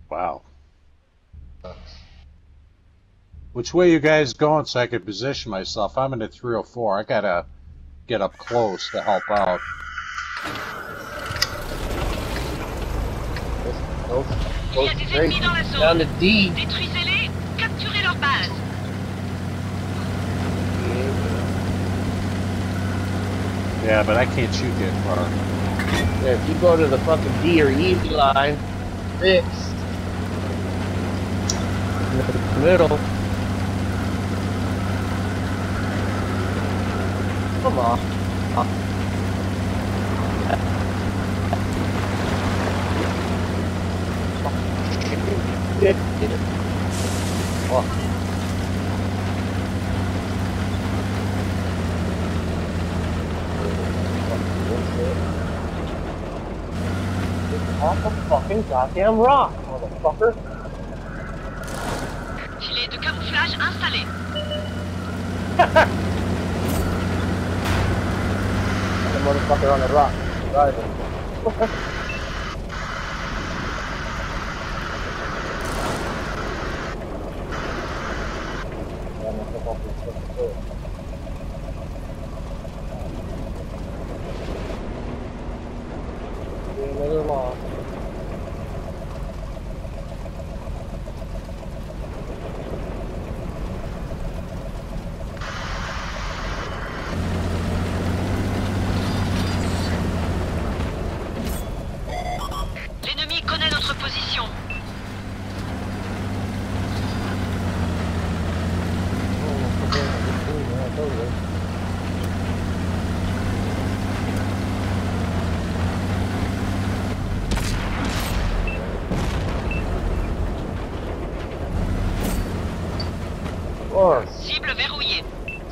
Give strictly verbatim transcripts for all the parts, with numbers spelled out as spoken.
Wow. Which way you guys going so I can position myself? I'm in a three oh four. I gotta get up close to help out. Go, go straight down to D. Détruisez-les, capturez leur base. Yeah, but I can't shoot that far. Yeah, if you go to the fucking D or E line, fix. In the middle. Come on. Oh. Off the fucking goddamn rock, motherfucker. Filet de camouflage installé. The motherfucker on the rock. Driving. Another loss. L'ennemi connaît notre position. Oh. Cible verrouillée.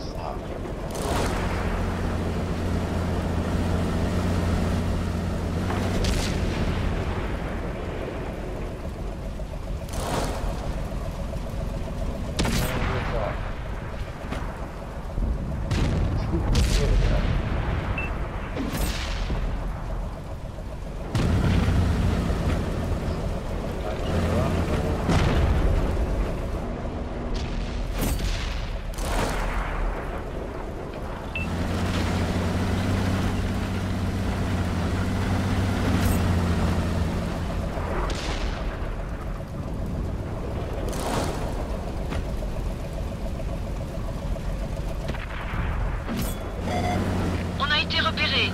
On a été repéré.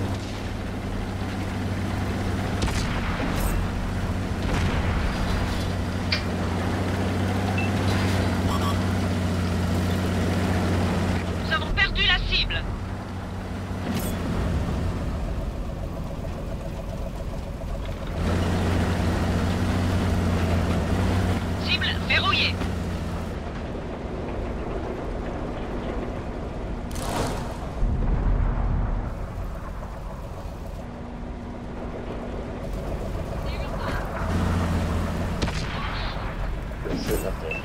Nous avons perdu la cible. Cible verrouillée. Sitting up there.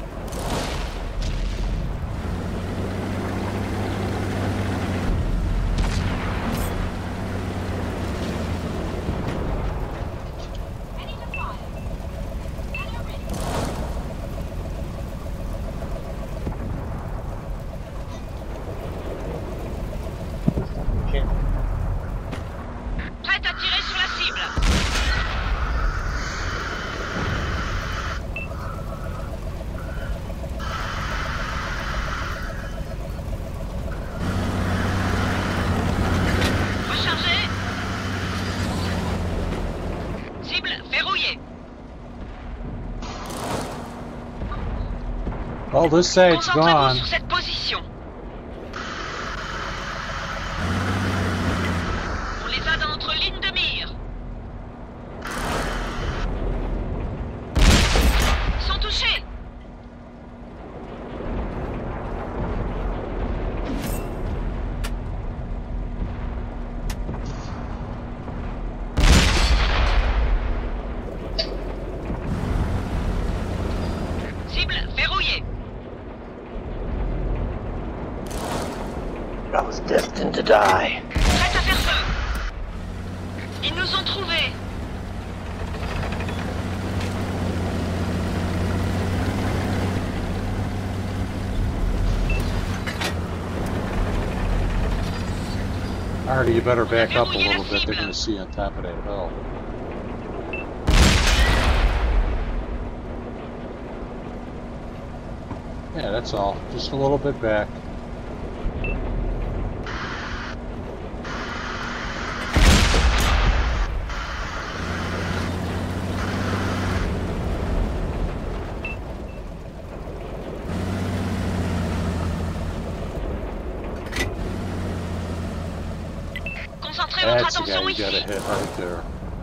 Prête à tirer sur la cible. Rechargez. Cible verrouillée. Well, this side's Concentrez-vous gone. sur cette position. On les a dans notre ligne de mire. Ils sont touchés. Cible verrouillée. I was destined to die. Prête à faire feu. Ils nous ont trouvés. Artie, you better back up a little bit. They're going to see you on top of that hill. Yeah, that's all. Just a little bit back. That's the guy you gotta hit right there.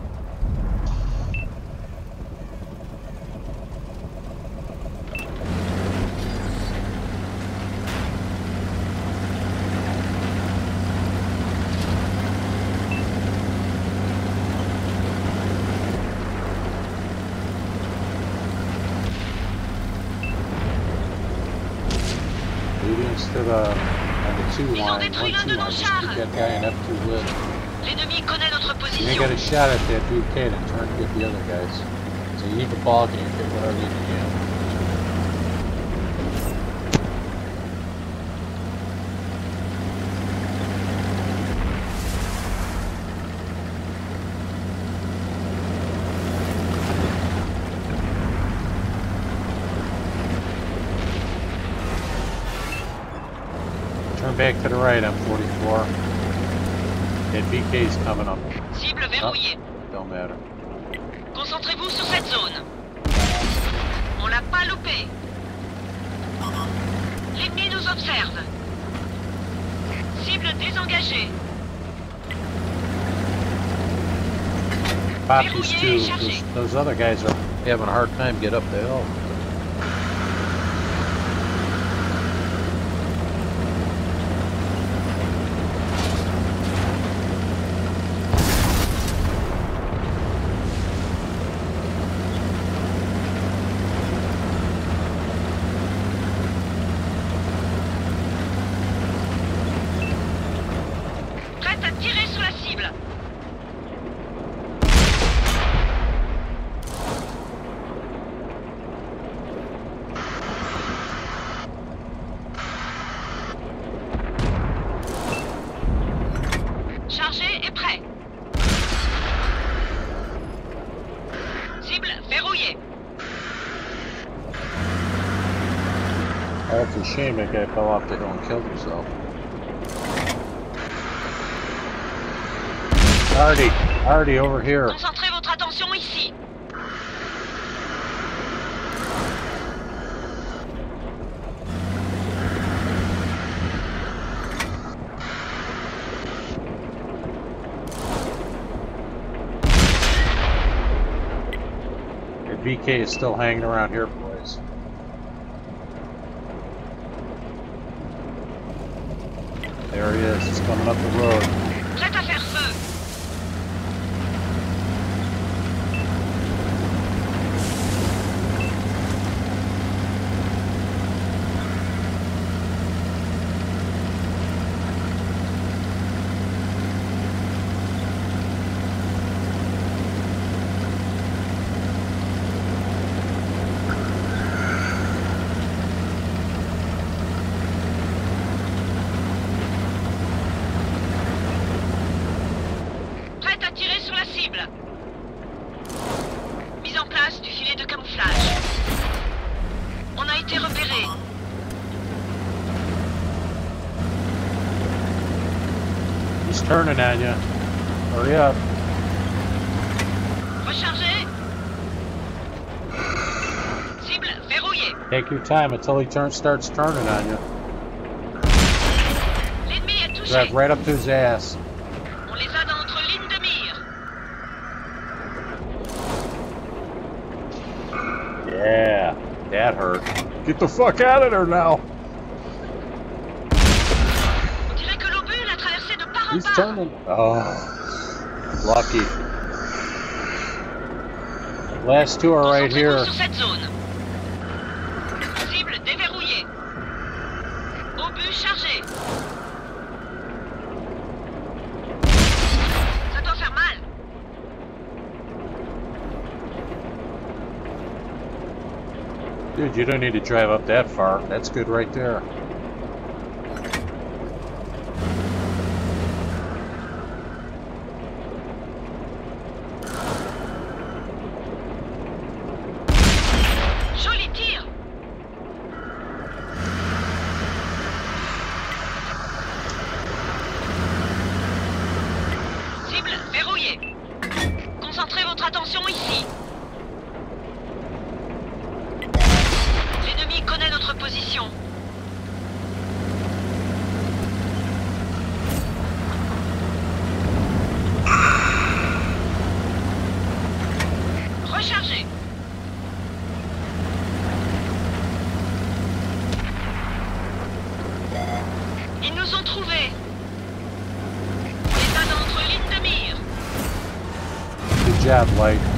Leading to the, on the two line, one two line, just keep that guy in F two lit. L'ennemi connaît notre You position. ain't got a shot at that B K to turn to get the other guys. So you need the ball game, get whatever you can. Turn back to the right, M forty-four. That B K's coming up. Cible verrouillée. Oh, don't matter. Concentrez-vous sur cette zone. On l'a pas loupé. L'ennemi nous observe. Cible désengagée. Pop these two. Those, those other guys are having a hard time get up the hill. That's a shame that guy fell off the hill and killed himself. Artie, Artie, over here. Concentrez votre attention ici. The B K is still hanging around here, boys. There he is. He's coming up the road. Prêt à faire feu. Mise en place du filet de camouflage. On a été repéré. He's turning on you. Hurry up. Rechargez. Cible verrouillée. Take your time until he turn, starts turning on you. L'ennemi est touché. Drive right up to his ass. On les a dans notre ligne de mire. Yeah, that hurt. Get the fuck out of there now. On dirait que l'obus l'a traversé de part en He's part. turning. Oh, lucky. Last two are right here. Concentrez-vous sur cette zone. Cible déverrouillée. Obus chargé. Ça doit faire mal. Dude, you don't need to drive up that far. That's good right there. jet, like.